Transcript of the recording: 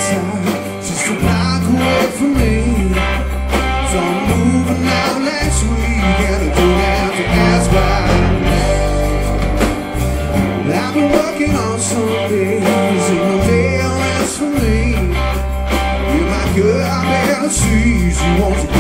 outside, just a block away from me. So I'm moving out last week, and I don't have to ask why. I've been working on Sundays, ain't no day of rest for me. You're my girl, I better see, she wants to